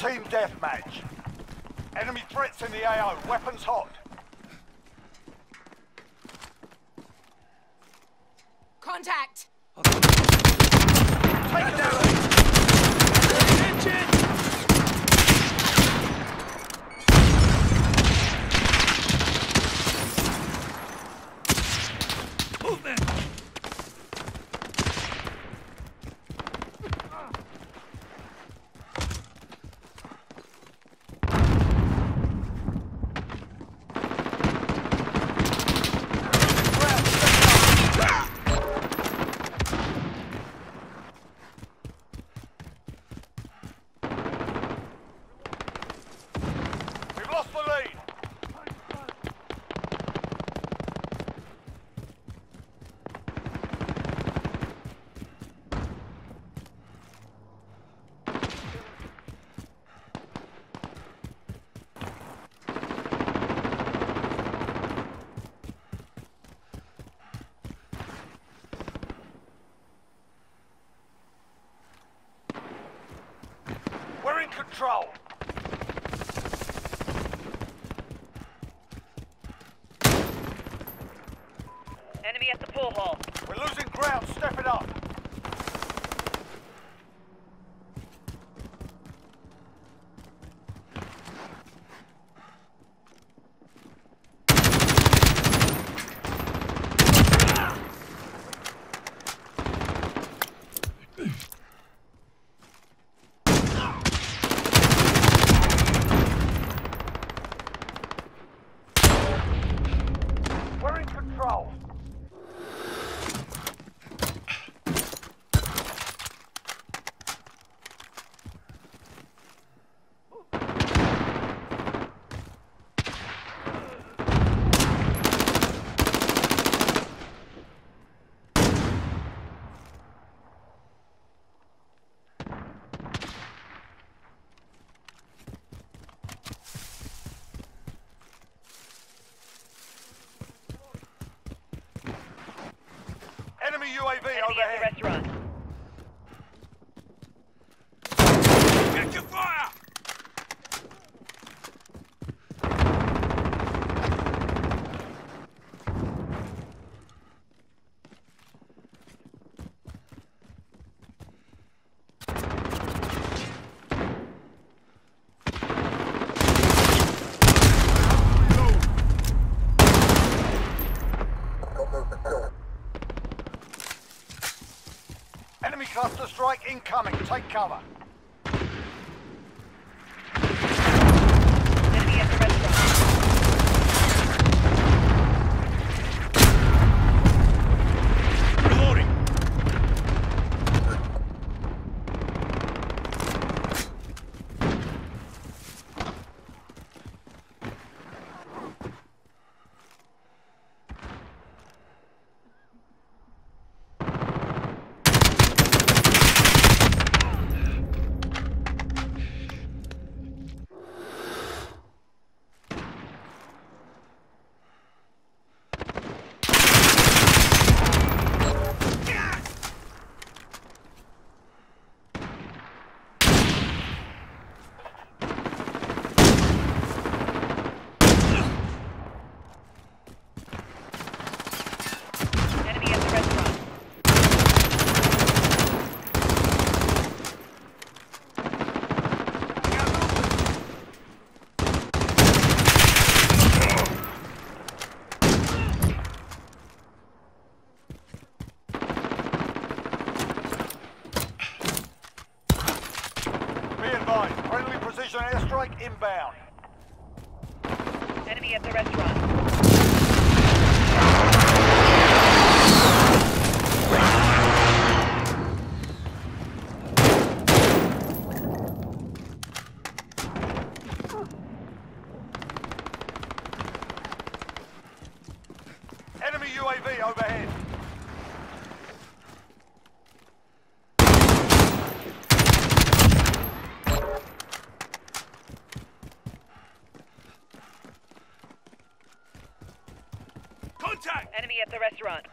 Team deathmatch. Enemy threats in the AO. Weapons hot. Contact! Take it out. Movement! We've lost the lead. We're in control. Enemy at the pool hall. We're losing ground. Step it up. We're in control. Enemy UAV Enemy at the overhead. restaurant. Check your fire! Enemy cluster strike incoming. Take cover. Enemy at the restaurant. Reloading! Enemy at the restaurant. Be advised. Friendly precision airstrike inbound. Enemy at the restaurant. Enemy UAV overhead. Contact! Enemy at the restaurant.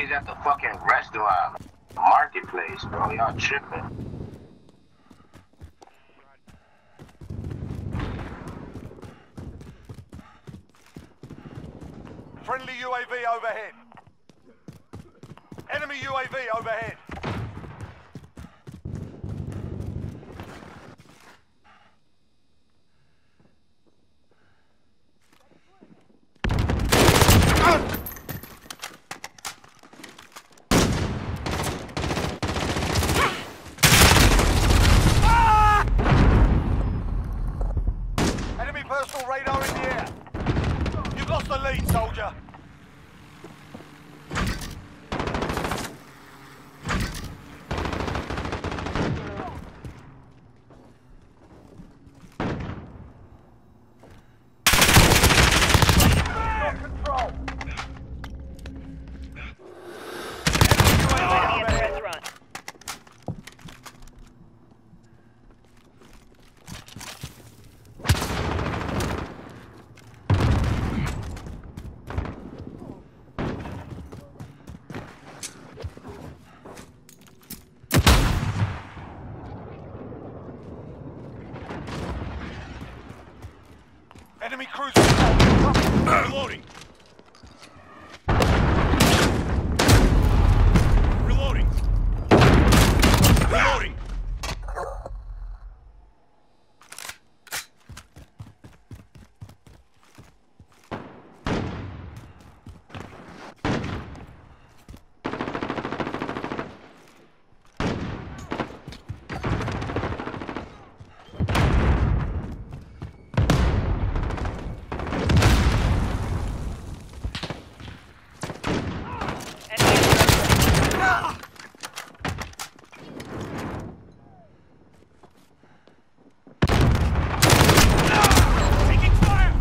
niggas at the fucking restaurant. Marketplace, bro. Y'all tripping. Friendly UAV overhead. Enemy UAV overhead. Enemy personal radar in the air. You've lost the lead, soldier. Control. Enemy at the restaurant. Enemy cruiser. Reloading. Reloading. Reloading. Enemy at the restaurant. Taking fire.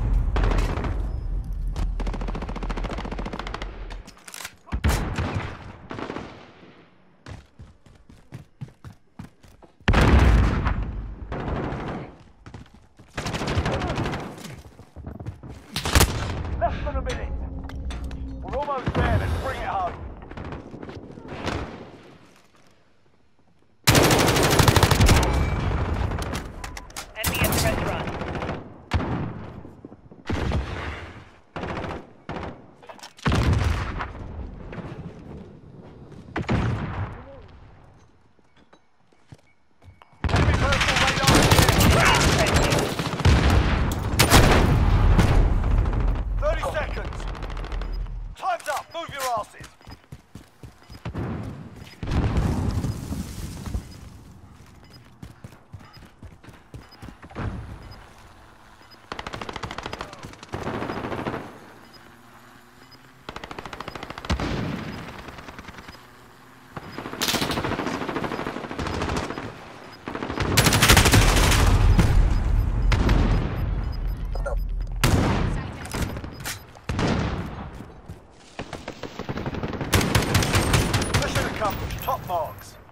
Less than a minute. We're almost there. Let's bring it home. Enemy at the restaurant. Enemy personal radar in the air. 30 seconds. Time's up. Move your asses. Mission accomplished. Top marks.